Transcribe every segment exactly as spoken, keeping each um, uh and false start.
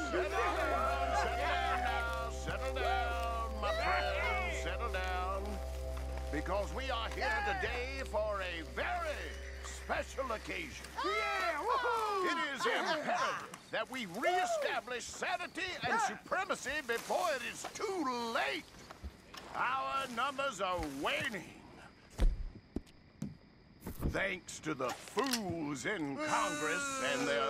Settle down, settle down now, settle down, my friends, settle down. Because we are here today for a very special occasion. Yeah! Woohoo! It is imperative that we reestablish sanity and supremacy before it is too late. Our numbers are waning. Thanks to the fools in Congress and their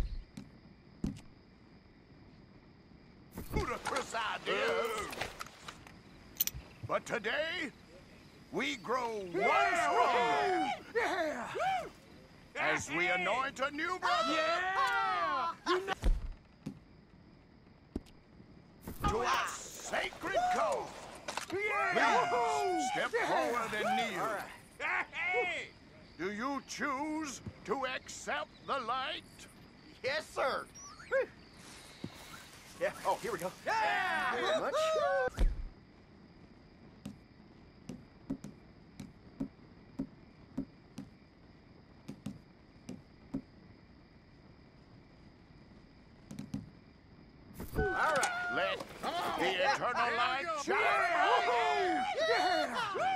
ludicrous ideas. But today, we grow one stronger. Yeah! As we anoint a new brother. Yeah! To our sacred cause. Yeah! Please step forward and kneel. All right. Do you choose to accept the light? Yes, sir. Yeah. Oh, here we go. Yeah! Very much. All right. Let the eternal light shine. Yeah!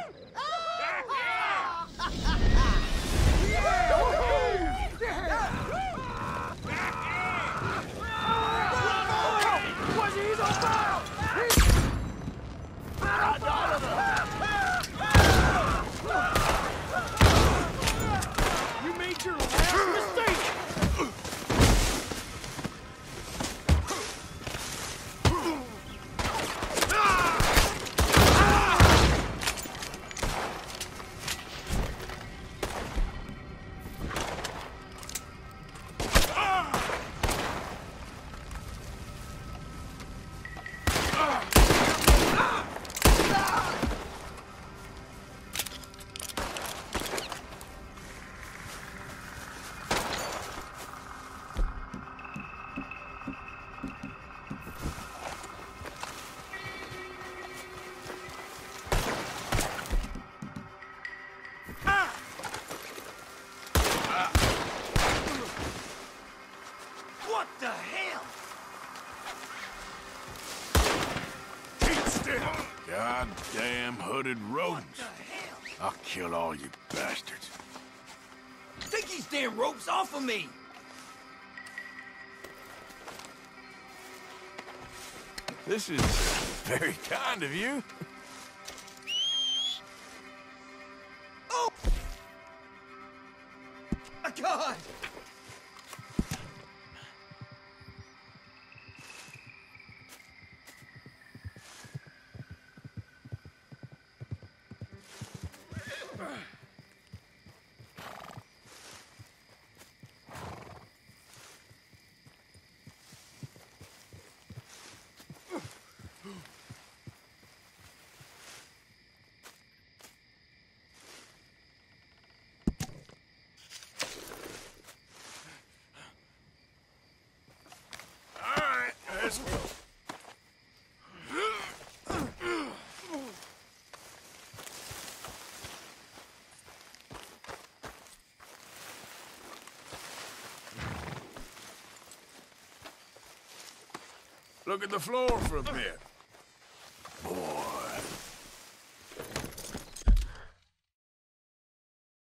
What's he on fire? You made your last mistake. What the hell? Keep still. Goddamn hooded rodents. What the hell? I'll kill all you bastards. Take these damn ropes off of me! This is very kind of you. Oh! My God! Let's go. Look at the floor for a bit. Boy,